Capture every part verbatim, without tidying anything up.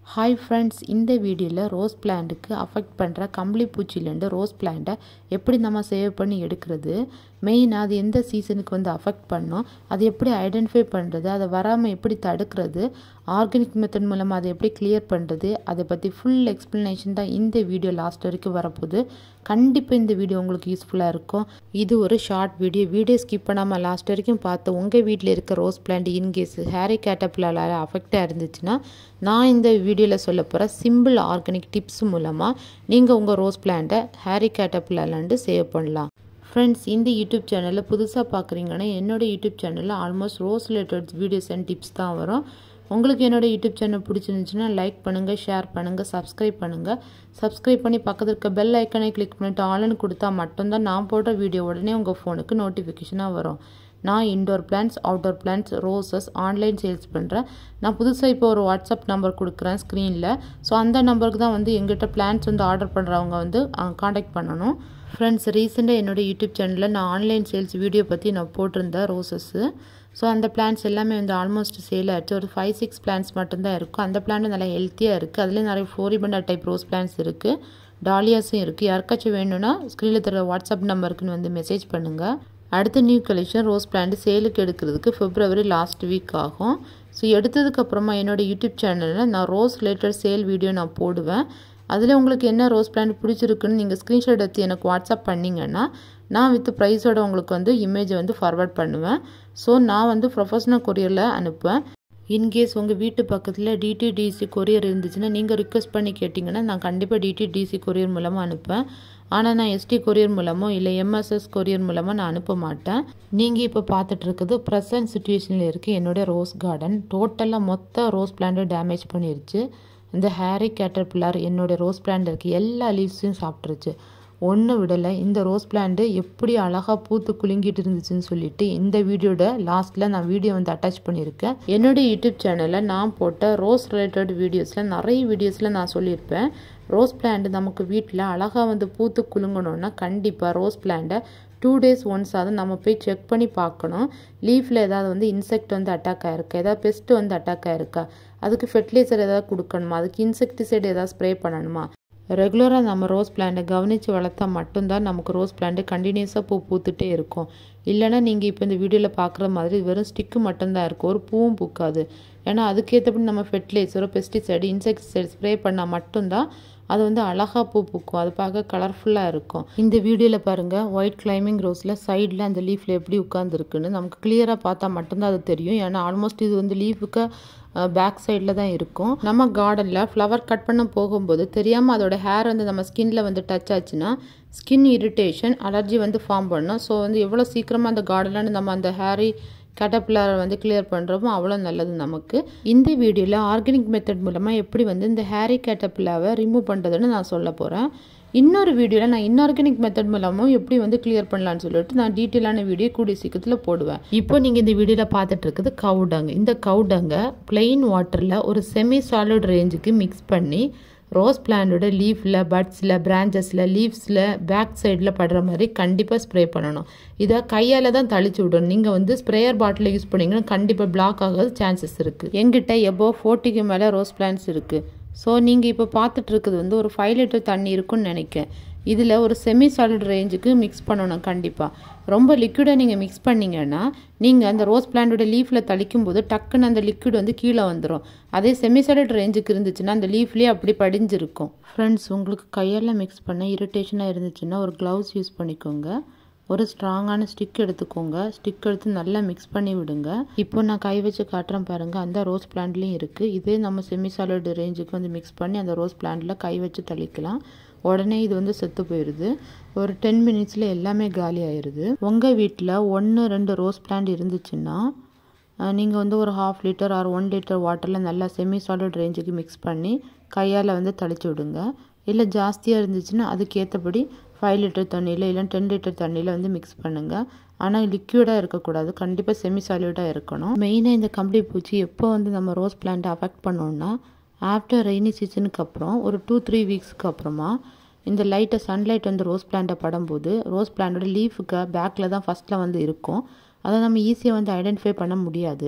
Hi friends, இந்த வீடியோல rose பிளான்ட்க்கு affect பண்ற கம்பளி பூச்சில இருந்து ரோஸ் பிளான்ட்டை எப்படி நம்ம சேவ் பண்ணி எடுக்கிறது, மெயினா அது எந்த சீசனுக்கு வந்து அஃபெக்ட் பண்ணும், அது எப்படி ஐடென்டிஃபை பண்றது, அதை வராம எப்படி தடுக்கிறது, ஆர்கானிக் மெத்தட் மூலமா அதை எப்படி கிளியர் பண்றது, அதை பத்தி ஃபுல் எக்ஸ்பிளனேஷன் தான் இந்த வீடியோ லாஸ்ட் வரைக்கும் வரப்போகுது. கண்டிப்பா இந்த வீடியோ உங்களுக்கு யூஸ்ஃபுல்லா இருக்கும். இது ஒரு ஷார்ட் வீடியோ. வீடியோ ஸ்கிப் பண்ணாம லாஸ்ட் வரைக்கும் பார்த்து உங்க வீட்டில் இருக்க ரோஸ் பிளான்ட் இன்கேஸ் ஹேரி கேட்டர்பில்லரால அஃபெக்ட் ஆயிருந்துச்சுன்னா நான் இந்த வீடியோவில் சொல்ல போகிற சிம்பிள் ஆர்கானிக் டிப்ஸ் மூலமாக நீங்கள் உங்கள் ரோஸ் பிளான்ட்டை ஹேரி கேட்டர்பில்லர்லேருந்து சேவ் பண்ணலாம். ஃப்ரெண்ட்ஸ், இந்த யூடியூப் சேனலில் புதுசாக பார்க்குறீங்கன்னா என்னோடய யூடியூப் சேனலில் almost rose related videos and tips தான் வரும். உங்களுக்கு என்னோடய யூடியூப் சேனல் பிடிச்சிருந்துச்சுன்னா லைக் பண்ணுங்கள், ஷேர் பண்ணுங்கள், சப்ஸ்கிரைப் பண்ணுங்கள். சப்ஸ்கிரைப் பண்ணி பக்கத்தில் இருக்க பெல் ஐக்கனை கிளிக் பண்ணிவிட்டு ஆல்னு கொடுத்தா மட்டும்தான் நான் போடுற வீடியோ உடனே உங்கள் ஃபோனுக்கு நோட்டிஃபிகேஷனாக வரும். நான் indoor plants, outdoor plants, roses online sales பண்ணுறேன். நான் புதுசாக இப்போ ஒரு வாட்ஸ்அப் நம்பர் கொடுக்குறேன் ஸ்க்ரீனில். ஸோ அந்த நம்பருக்கு தான் வந்து எங்கிட்ட பிளான்ட்ஸ் வந்து ஆர்டர் பண்ணுறவங்க வந்து காண்டாக்ட் பண்ணணும். ஃப்ரெண்ட்ஸ், ரீசெண்டாக என்னோடய யூடியூப் சேனலில் நான் ஆன்லைன் சேல்ஸ் வீடியோ பற்றி நான் போட்டிருந்தேன் ரோசஸ்ஸு. ஸோ அந்த பிளான்ட்ஸ் எல்லாமே வந்து ஆல்மோஸ்ட் சேல் ஆகிடுச்சு. ஒரு ஃபைவ் சிக்ஸ் பிளான்ட்ஸ் மட்டும்தான் இருக்கும். அந்த பிளான்ட் நல்லா ஹெல்த்தியாக இருக்குது. அதுலேயும் நிறைய ஃப்ளோரிபண்டா டைப் ரோஸ் பிளான்ட்ஸ் இருக்குது, டாலியாஸும் இருக்குது. யாருக்காச்சும் வேணும்னா ஸ்க்ரீனில் தர வாட்ஸ்அப் நம்பருக்குன்னு வந்து மெசேஜ் பண்ணுங்கள். அடுத்த நியூ கலெக்ஷன் ரோஸ் பிளான்ட் சேலுக்கு எடுக்கிறதுக்கு பிப்ரவரி லாஸ்ட் வீக் ஆகும். ஸோ எடுத்ததுக்கப்புறமா என்னோடய யூடியூப் சேனலில் நான் ரோஸ் ரிலேட்டட் சேல் வீடியோ நான் போடுவேன். அதில் உங்களுக்கு என்ன ரோஸ் பிளான்ட் பிடிச்சிருக்குன்னு நீங்கள் ஸ்க்ரீன்ஷாட் எடுத்து எனக்கு வாட்ஸ்அப் பண்ணிங்கன்னா நான் வித் ப்ரைஸோட உங்களுக்கு வந்து இமேஜை வந்து ஃபார்வர்ட் பண்ணுவேன். ஸோ நான் வந்து ப்ரொஃபஷனல் கொரியரில் அனுப்புவேன். இன்கேஸ் உங்கள் வீட்டு பக்கத்தில் டிடிடிசி கொரியர் இருந்துச்சுன்னா நீங்கள் ரிக்வெஸ்ட் பண்ணி கேட்டிங்கன்னா நான் கண்டிப்பாக டிடிடிசி கொரியர் மூலமாக அனுப்பேன். ஆனால் நான் எஸ்டி கொரியர் மூலமோ இல்லை எம்எஸ்எஸ் கொரியர் மூலமாக நான் அனுப்ப மாட்டேன். நீங்கள் இப்போ பார்த்துட்டு இருக்குது ப்ரெசன்ட் சுச்சுவேஷனில் இருக்குது என்னுடைய ரோஸ் கார்டன். டோட்டலாக மொத்த ரோஸ் பிளான்ட்டை டேமேஜ் பண்ணிருச்சு. இந்த ஹேரி கேட்டர்பில்லர் என்னுடைய ரோஸ் பிளான்ட் இருக்குது எல்லா லீவ்ஸையும் சாப்பிட்ருச்சு, ஒன்று விடலை. இந்த ரோஸ் பிளான்ட்டு எப்படி அழகாக பூத்து குலுங்கிட்டு இருந்துச்சுன்னு சொல்லிட்டு இந்த வீடியோட லாஸ்ட்டில் நான் வீடியோ வந்து அட்டாச் பண்ணியிருக்கேன். என்னுடைய யூடியூப் சேனலில் நான் போட்ட ரோஸ் ரிலேட்டட் வீடியோஸில் நிறைய வீடியோஸில் நான் சொல்லியிருப்பேன், ரோஸ் பிளான்ட் நமக்கு வீட்டில் அழகாக வந்து பூத்து குலுங்கணுன்னா கண்டிப்பாக ரோஸ் பிளான்ட்டை டூ டேஸ் ஒன்ஸ் ஆகுது நம்ம போய் செக் பண்ணி பார்க்கணும். லீஃபில் ஏதாவது வந்து இன்செக்ட் வந்து அட்டாக் ஆகிருக்கா, ஏதாவது பெஸ்ட்டு வந்து அட்டாக் ஆகிருக்கா, அதுக்கு ஃபெர்டிலைசர் ஏதாவது கொடுக்கணுமா, அதுக்கு இன்செக்டிசைடு ஏதாவது ஸ்ப்ரே பண்ணணுமா. ரெகுலராக நம்ம ரோஸ் பிளான்ட்டை கவனித்து வளர்த்தா மட்டும்தான் நமக்கு ரோஸ் பிளான்ட்டு கண்டினியூஸாக பூ பூத்துட்டே இருக்கும். இல்லைனா நீங்கள் இப்போ இந்த வீடியோவில் பார்க்குற மாதிரி வெறும் ஸ்டிக்கு மட்டும்தான் இருக்கும், ஒரு பூவும் பூக்காது. ஏன்னா அதுக்கேற்றபடி நம்ம ஃபெர்டிலைசரோ பெஸ்டிசைடு இன்செக்டிசைடு ஸ்ப்ரே பண்ணால் மட்டும்தான் அது வந்து அழகாக பூ பூக்கும், அது பார்க்க கலர்ஃபுல்லாக இருக்கும். இந்த வீடியோவில் பாருங்கள், ஒயிட் கிளைம்பிங் ரோஸில் சைடில் அந்த லீஃபில் எப்படி உட்காந்துருக்குன்னு நமக்கு கிளியராக பார்த்தா மட்டும்தான் அது தெரியும். ஏன்னா ஆல்மோஸ்ட் இது வந்து லீஃபுக்கு பேக் சைடில் தான் இருக்கும். நம்ம கார்டனில் ஃப்ளவர் கட் பண்ண போகும்போது தெரியாமல் அதோட ஹேர் வந்து நம்ம ஸ்கின்ல வந்து டச் ஆச்சுன்னா ஸ்கின் இரிட்டேஷன், அலர்ஜி வந்து ஃபார்ம் பண்ணும். ஸோ வந்து எவ்வளோ சீக்கிரமாக அந்த கார்டனில் நம்ம அந்த ஹேரி கேட்டர்பில்லரை வந்து கிளியர் பண்ணுறோமோ அவ்வளோ நல்லது நமக்கு. இந்த வீடியோவில் ஆர்கானிக் மெத்தட் மூலமாக எப்படி வந்து இந்த ஹேரி கேட்டர்பில்லரை ரிமூவ் பண்ணுறதுன்னு நான் சொல்ல போகிறேன். இன்னொரு வீடியோவில் நான் இன்ஆர்கானிக் மெத்தட் மூலமும் எப்படி வந்து கிளியர் பண்ணலான்னு சொல்லிட்டு நான் டீட்டெயிலான வீடியோ கூடிய சீக்கிரத்தில் போடுவேன். இப்போ நீங்கள் இந்த வீடியோவில் பார்த்துட்டு இருக்குது கவுடங்கு. இந்த கவுடங்கை பிளெயின் வாட்டரில் ஒரு செமி சாலிட் ரேஞ்சுக்கு மிக்ஸ் பண்ணி ரோஸ் பிளான்டோட லீஃபில், பட்ஸில், பிரான்ச்சஸில், லீவ்ஸில், பேக் சைடில் படுற மாதிரி கண்டிப்பாக ஸ்ப்ரே பண்ணணும். இதை கையால் தான் தளிச்சு விடணும். நீங்கள் வந்து ஸ்ப்ரேயர் பாட்டில் யூஸ் பண்ணிங்கன்னா கண்டிப்பாக பிளாக் ஆகாத சான்சஸ் இருக்குது. எங்கிட்ட எபோ ஃபோர்ட்டிக்கு மேலே ரோஸ் பிளான்ட்ஸ் இருக்குது. ஸோ நீங்கள் இப்போ பார்த்துட்டு இருக்குது வந்து ஒரு ஃபைவ் லிட்டர் தண்ணி இருக்குன்னு நினைக்கிறேன். இதில் ஒரு செமி சாலிட் ரேஞ்சுக்கு மிக்ஸ் பண்ணணும். கண்டிப்பாக ரொம்ப லிக்விடாக நீங்கள் மிக்ஸ் பண்ணிங்கன்னா நீங்கள் அந்த ரோஸ் பிளான்ட்டோட லீஃபில் தளிக்கும் போது டக்குன்னு அந்த லிக்விட் வந்து கீழே வந்துடும். அதே செமி சாலிட் ரேஞ்சுக்கு இருந்துச்சுன்னா அந்த லீஃப்லேயே அப்படி படிஞ்சிருக்கும். ஃப்ரெண்ட்ஸ், உங்களுக்கு கையால் மிக்ஸ் பண்ண இரிட்டேஷனாக இருந்துச்சுன்னா ஒரு க்ளவுஸ் யூஸ் பண்ணிக்கோங்க. ஒரு ஸ்ட்ராங்கான ஸ்டிக் எடுத்துக்கோங்க. ஸ்டிக் எடுத்து நல்லா மிக்ஸ் பண்ணி விடுங்க. இப்போ நான் கை வச்சு காட்டுறேன் பாருங்கள், அந்த ரோஸ் பிளான்ட்லேயும் இருக்குது. இதே நம்ம செமி சாலிட் ரேஞ்சுக்கு வந்து மிக்ஸ் பண்ணி அந்த ரோஸ் பிளான்ட்டில் கை வச்சு தளிக்கலாம். உடனே இது வந்து செத்து போயிடுது. ஒரு டென் மினிட்ஸில் எல்லாமே காலி ஆயிடுது. உங்கள் வீட்டில் ஒன்று ரெண்டு ரோஸ் பிளான்ட் இருந்துச்சுன்னா நீங்கள் வந்து ஒரு half litre or one litre வாட்டரில் நல்லா செமி சாலிட் ரேஞ்சுக்கு மிக்ஸ் பண்ணி கையால் வந்து தளிச்சு விடுங்க. இல்லை ஜாஸ்தியாக இருந்துச்சுன்னா அதுக்கேற்றபடி ஃபைவ் லிட்டர் தண்ணியில் இல்லை டென் லிட்டர் தண்ணியில் வந்து மிக்ஸ் பண்ணுங்கள். ஆனால் லிக்விடாக இருக்கக்கூடாது, கண்டிப்பாக செமி சாலிடாக இருக்கணும். மெயினாக இந்த கம்பளி பூச்சி எப்போ வந்து நம்ம ரோஸ் பிளான்ட்டை அஃபெக்ட் பண்ணோன்னா ஆஃப்டர் ரெய்னி சீசனுக்கு அப்புறம் ஒரு டூ த்ரீ வீக்ஸ்க்கு அப்புறமா இந்த லைட்டை சன்லைட் வந்து ரோஸ் பிளான்ட்டை படும்போது ரோஸ் பிளான்ட்டோட லீஃபுக்கு பேக்கில் தான் ஃபஸ்ட்டில் வந்து இருக்கும். அதை நம்ம ஈஸியாக வந்து ஐடென்டிஃபை பண்ண முடியாது.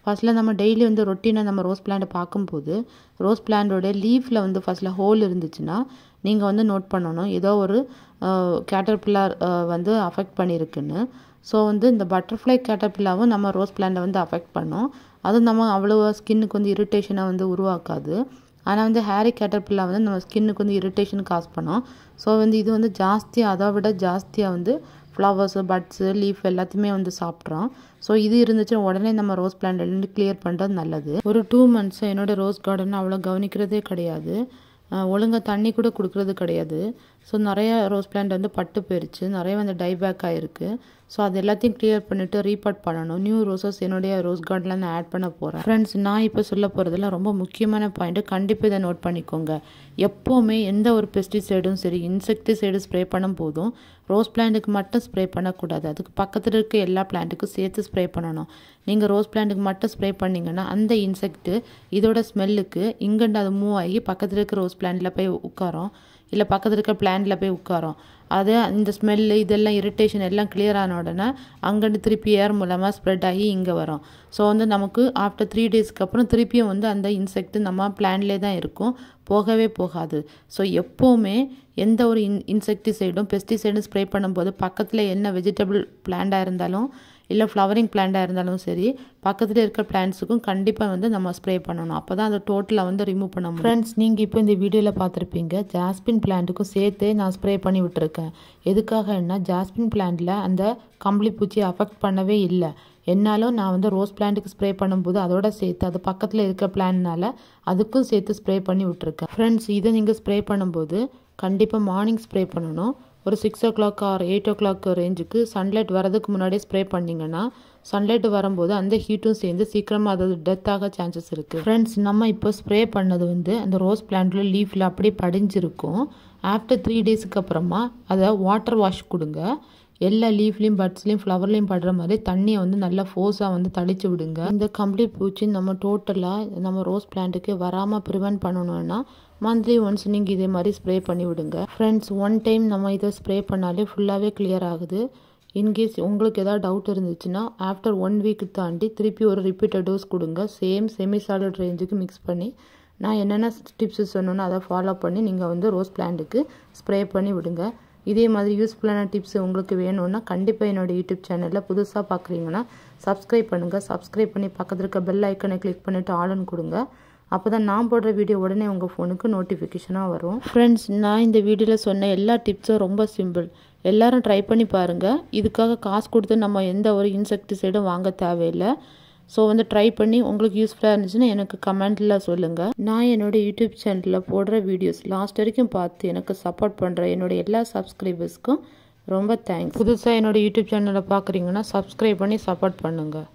ஃபஸ்ட்டில் நம்ம டெய்லி வந்து ரொட்டீனாக நம்ம ரோஸ் பிளான்ட்டை பார்க்கும்போது ரோஸ் பிளான்ட்டோட லீஃபில் வந்து ஃபஸ்ட்டில் ஹோல் இருந்துச்சுன்னா நீங்கள் வந்து நோட் பண்ணணும் ஏதோ ஒரு கேட்டர்பில்லார் வந்து அஃபெக்ட் பண்ணியிருக்குன்னு. ஸோ வந்து இந்த பட்டர்ஃப்ளை கேட்டர்பில்லாவும் நம்ம ரோஸ் பிளான்ட்டை வந்து அஃபெக்ட் பண்ணோம். அதுவும் நம்ம அவ்வளோ ஸ்கின்னுக்கு வந்து இரிட்டேஷனை வந்து உருவாக்காது. ஆனால் வந்து ஹேரி கேட்டர்பில்லா வந்து நம்ம ஸ்கின்னுக்கு வந்து இரிட்டேஷன் காஸ் பண்ணோம். ஸோ வந்து இது வந்து ஜாஸ்தியாக அதை விட ஜாஸ்தியாக வந்து ஃப்ளவர்ஸு பட்ஸு லீஃப் எல்லாத்தையுமே வந்து சாப்பிட்றோம். ஸோ இது இருந்துச்சு உடனே நம்ம ரோஸ் பிளான்ட் கிளியர் பண்ணுறது நல்லது. ஒரு டூ மந்த்ஸ் என்னோடய ரோஸ் கார்டன் அவ்வளோ கவனிக்கிறதே கிடையாது, ஒழுங்காக தண்ணி கூட கொடுக்குறது கிடையாது. ஸோ நிறையா ரோஸ் பிளான்ட் வந்து பட்டு போயிடுச்சு, நிறைய வந்து டைபேக் ஆகிருக்கு. ஸோ அது எல்லாத்தையும் கிளியர் பண்ணிவிட்டு ரீபாட் பண்ணணும். நியூ ரோசஸ் என்னுடைய ரோஸ் கார்டனில் நான் ஆட் பண்ண போகிறேன். ஃப்ரெண்ட்ஸ், நான் இப்போ சொல்ல போகிறதுல ரொம்ப முக்கியமான பாயிண்ட்டு, கண்டிப்பாக இதை நோட் பண்ணிக்கோங்க. எப்போவுமே எந்த ஒரு பெஸ்டிசைடும் சரி இன்செக்டிசைடு ஸ்ப்ரே பண்ணும் போதும் ரோஸ் பிளான்ட்டுக்கு மட்டும் ஸ்ப்ரே பண்ணக்கூடாது, அதுக்கு பக்கத்தில் இருக்க எல்லா பிளான்ட்டுக்கும் சேர்த்து ஸ்ப்ரே பண்ணணும். நீங்கள் ரோஸ் பிளான்ட்டுக்கு மட்டும் ஸ்ப்ரே பண்ணிங்கன்னா அந்த இன்செக்ட்டு இதோட ஸ்மெல்லுக்கு இங்கேண்டு அது மூவ் ஆகி பக்கத்தில் இருக்க ரோஸ் பிளான்ட்டில் போய் உட்காரோம், இல்லை பக்கத்தில் இருக்க பிளான்ட்டில் போய் உட்காரோம். அது இந்த ஸ்மெல்லு இதெல்லாம் இரிட்டேஷன் எல்லாம் கிளியர் ஆன உடனே அங்கேருந்து திருப்பி ஏர் மூலமாக ஸ்ப்ரெட் ஆகி இங்கே வரும். ஸோ வந்து நமக்கு ஆஃப்டர் த்ரீ டேஸ்க்கு அப்புறம் திருப்பியும் வந்து அந்த இன்செக்ட் நம்ம பிளான்ட்லேயே தான் இருக்கும், போகவே போகாது. ஸோ எப்போவுமே எந்த ஒரு இன் இன்செக்டிசைடும் பெஸ்டிசைடும் ஸ்ப்ரே பண்ணும்போது பக்கத்தில் என்ன வெஜிடபிள் பிளான்ட்டாக இருந்தாலும் இல்லை ஃப்ளவரிங் பிளான்ட்டாக இருந்தாலும் சரி பக்கத்தில் இருக்க பிளான்ட்ஸுக்கும் கண்டிப்பாக வந்து நம்ம ஸ்ப்ரே பண்ணணும். அப்போ தான் அதை டோட்டலாக வந்து ரிமூவ் பண்ண முடியும். ஃப்ரெண்ட்ஸ், நீங்கள் இப்போ இந்த வீடியோவில் பார்த்துருப்பீங்க ஜாஸ்மின் பிளான்ட்டுக்கும் சேர்த்தே நான் ஸ்ப்ரே பண்ணி விட்டுருக்கேன். எதுக்காகன்னா ஜாஸ்மின் பிளான்ட்டில் அந்த கம்பளி பூச்சியை அஃபெக்ட் பண்ணவே இல்லை. என்னாலும் நான் வந்து ரோஸ் பிளான்ட்டுக்கு ஸ்ப்ரே பண்ணும்போது அதோட சேர்த்து அது பக்கத்தில் இருக்க பிளான்ட்னால அதுக்கும் சேர்த்து ஸ்ப்ரே பண்ணி விட்டுருக்கேன். ஃப்ரெண்ட்ஸ், இதை நீங்கள் ஸ்ப்ரே பண்ணும்போது கண்டிப்பாக மார்னிங் ஸ்ப்ரே பண்ணணும். ஒரு six o'clock or eight o'clock ரேஞ்சுக்கு சன்லைட் வரதுக்கு முன்னாடியே ஸ்ப்ரே பண்ணிங்கன்னா சன்லைட் வரும்போது அந்த ஹீட்டும் சேர்ந்து சீக்கிரமாக அது டெத் ஆக சான்சஸ் இருக்குது. ஃப்ரெண்ட்ஸ், நம்ம இப்போ ஸ்ப்ரே பண்ணது வந்து அந்த ரோஸ் பிளான்ட்டில் லீஃபில் அப்படியே படிஞ்சிருக்கும். ஆஃப்டர் த்ரீ டேஸுக்கு அப்புறமா அதை வாட்டர் வாஷ் கொடுங்க. எல்லா லீஃப்லேயும் பட்ஸ்லேயும் ஃப்ளவர்லேயும் படுற மாதிரி தண்ணியை வந்து நல்லா ஃபோர்ஸாக வந்து தளிச்சு விடுங்க. இந்த கம்ப்ளீட் பூச்சி நம்ம டோட்டலாக நம்ம ரோஸ் பிளான்ட்டுக்கு வராமல் ப்ரிவென்ட் பண்ணணும்னா மந்த்லி ஒன்ஸ் நீங்கள் இதே மாதிரி ஸ்ப்ரே பண்ணி விடுங்க. ஃப்ரெண்ட்ஸ், ஒன் டைம் நம்ம இதை ஸ்ப்ரே பண்ணாலே ஃபுல்லாகவே கிளியர் ஆகுது. இன்கேஸ் உங்களுக்கு ஏதாவது டவுட் இருந்துச்சுன்னா ஆஃப்டர் ஒன் வீக்கு தாண்டி திருப்பி ஒரு ரிப்பீட்டட் டோஸ் கொடுங்க. சேம் செமி சாலிட் ரேஞ்சுக்கு மிக்ஸ் பண்ணி நான் என்னென்ன டிப்ஸு சொன்னோன்னு அதை ஃபாலோ பண்ணி நீங்கள் வந்து ரோஸ் பிளான்ட்டுக்கு ஸ்ப்ரே பண்ணி விடுங்க. இதே மாதிரி யூஸ்ஃபுல்லான டிப்ஸ் உங்களுக்கு வேணும்னா கண்டிப்பாக என்னோடய யூடியூப் சேனலில் புதுசாக பார்க்குறீங்கன்னா சப்ஸ்கிரைப் பண்ணுங்கள். சப்ஸ்கிரைப் பண்ணி பக்கத்தில் இருக்க பெல் ஐக்கனை கிளிக் பண்ணிவிட்டு ஆல்னு கொடுங்க. அப்போ தான் நான் போடுற வீடியோ உடனே உங்கள் ஃபோனுக்கு நோட்டிஃபிகேஷனாக வரும். ஃப்ரெண்ட்ஸ், நான் இந்த வீடியோவில் சொன்ன எல்லா டிப்ஸும் ரொம்ப சிம்பிள், எல்லோரும் ட்ரை பண்ணி பாருங்கள். இதுக்காக காசு கொடுத்து நம்ம எந்த ஒரு இன்செக்டிசைடும் வாங்க தேவையில்லை. ஸோ வந்து ட்ரை பண்ணி உங்களுக்கு யூஸ்ஃபுல்லாக இருந்துச்சுன்னா எனக்கு கமெண்ட்டில் சொல்லுங்கள். நான் என்னோடய யூடியூப் சேனலில் போடுற வீடியோஸ் லாஸ்ட் வரைக்கும் பார்த்து எனக்கு சப்போர்ட் பண்ணுற என்னோடய எல்லா சப்ஸ்கிரைபர்ஸ்க்கும் ரொம்ப தேங்க்ஸ். புதுசாக என்னோடய யூடியூப் சேனலை பார்க்குறீங்கன்னா சப்ஸ்கிரைப் பண்ணி சப்போர்ட் பண்ணுங்கள்.